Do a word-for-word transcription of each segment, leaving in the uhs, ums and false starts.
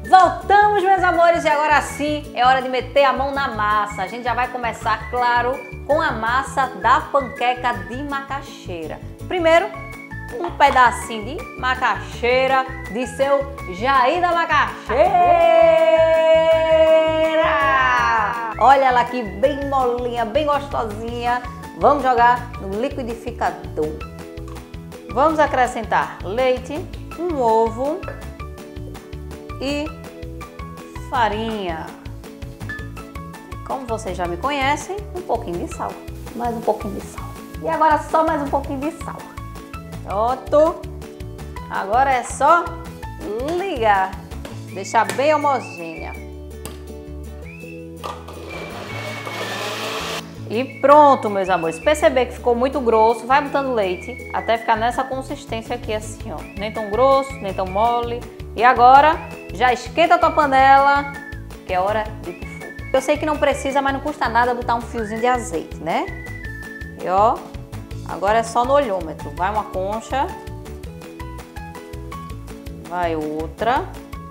Voltamos, meus amores, e agora sim é hora de meter a mão na massa. A gente já vai começar, claro, com a massa da panqueca de macaxeira. Primeiro, um pedacinho de macaxeira de seu Jair da Macaxeira. Olha ela aqui, bem molinha, bem gostosinha. Vamos jogar no liquidificador. Vamos acrescentar leite, um ovo e farinha. Como vocês já me conhecem, um pouquinho de sal. Mais um pouquinho de sal. E agora só mais um pouquinho de sal. Pronto. Agora é só ligar. Deixar bem homogênea. E pronto, meus amores. Se perceber que ficou muito grosso, vai botando leite até ficar nessa consistência aqui assim, ó. Nem tão grosso, nem tão mole. E agora, já esquenta a tua panela, que é hora de ir pro fogo. Eu sei que não precisa, mas não custa nada botar um fiozinho de azeite, né? E ó, agora é só no olhômetro. Vai uma concha. Vai outra.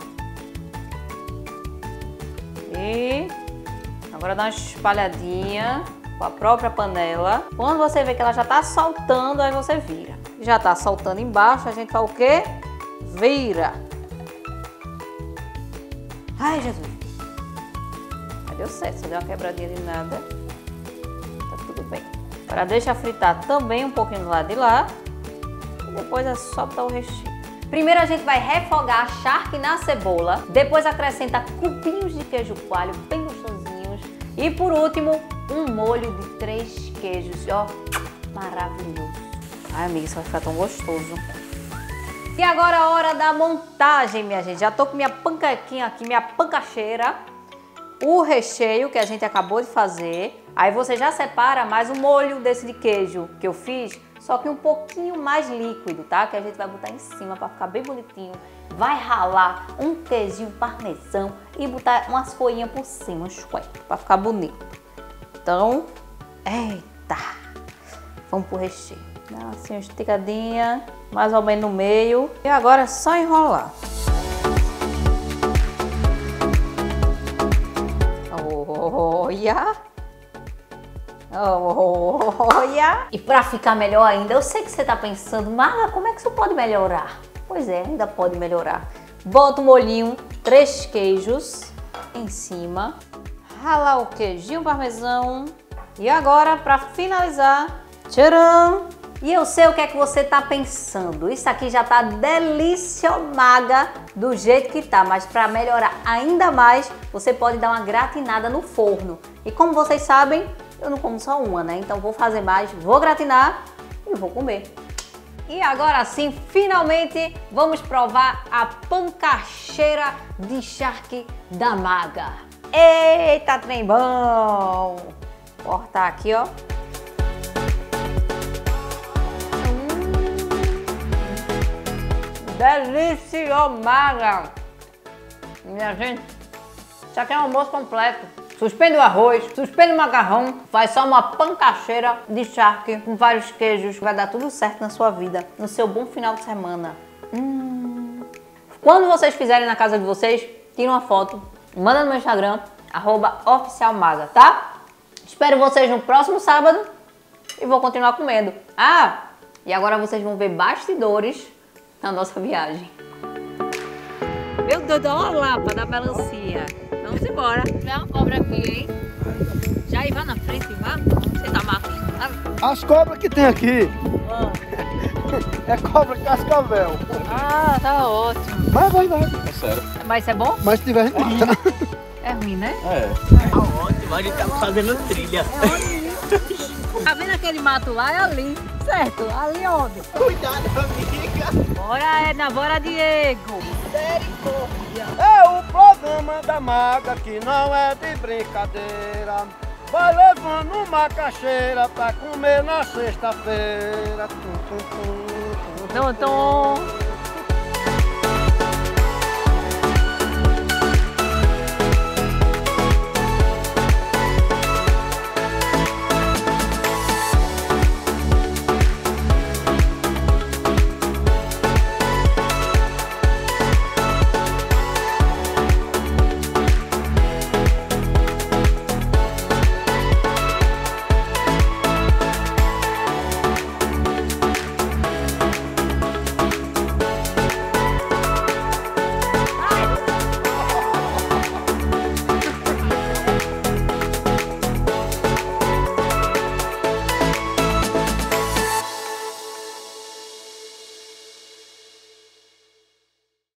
E agora dá uma espalhadinha com a própria panela. Quando você vê que ela já tá soltando, aí você vira. Já tá soltando embaixo, a gente faz o quê? Vira. Ai, Jesus. Mas deu certo, se deu uma quebradinha de nada, tá tudo bem. Agora deixa fritar também um pouquinho do lado de lá. E depois é só botar o recheio. Primeiro a gente vai refogar a charque na cebola. Depois acrescenta cubinhos de queijo coalho bem gostosinhos. E por último, um molho de três queijos, ó, maravilhoso. Ai, amiga, isso vai ficar tão gostoso. E agora a hora da montagem, minha gente. Já tô com minha panquequinha aqui, minha pancaxeira. O recheio que a gente acabou de fazer. Aí você já separa mais um molho desse de queijo que eu fiz, só que um pouquinho mais líquido, tá? Que a gente vai botar em cima para ficar bem bonitinho. Vai ralar um queijinho parmesão e botar umas folhinhas por cima, uns coentros, para ficar bonito. Então, eita! Vamos pro recheio. Dá assim uma esticadinha, mais ou menos no meio. E agora é só enrolar. Olha! Olha! E para ficar melhor ainda, eu sei que você tá pensando, Marla, como é que isso pode melhorar? Pois é, ainda pode melhorar. Bota o molhinho, três queijos em cima. Ralar o queijinho parmesão. E agora, para finalizar, tcharam! E eu sei o que é que você tá pensando. Isso aqui já tá deliciomaga do jeito que tá, mas para melhorar ainda mais, você pode dar uma gratinada no forno. E como vocês sabem, eu não como só uma, né? Então vou fazer mais, vou gratinar e vou comer. E agora sim, finalmente, vamos provar a pancaxeira de charque da Maga. Eita, trem bom! Vou cortar aqui, ó. Deliciomaga! Minha gente, isso aqui é um almoço completo. Suspende o arroz, suspende o macarrão, faz só uma pancaxeira de charque com vários queijos. Vai dar tudo certo na sua vida, no seu bom final de semana. Hum. Quando vocês fizerem na casa de vocês, tira uma foto, manda no meu Instagram, arroba oficialmaga, tá? Espero vocês no próximo sábado e vou continuar comendo. Ah, e agora vocês vão ver bastidores na nossa viagem. Meu Deus, olha a lapa da melancia. Vamos embora. Vem uma cobra aqui, hein? Já ir, vá na frente, vá. Você tá matando. As cobras que tem aqui. Ah. É cobra cascavel. Ah, tá ótimo. Vai, vai, vai. É sério. Mas isso é bom? Mas se tiver, a gente mata. É ruim, né? É. Tá ótimo, a gente tá fazendo trilha. Tá vendo aquele mato lá? É ali. Certo? Ali onde? Cuidado, amiga. Bora, Edna, bora, Diego. Misericórdia. É o programa da Maga que não é de brincadeira. Vai levando macaxeira pra comer na sexta-feira. Tum, tum, tum, tum, tum, Tum, tum.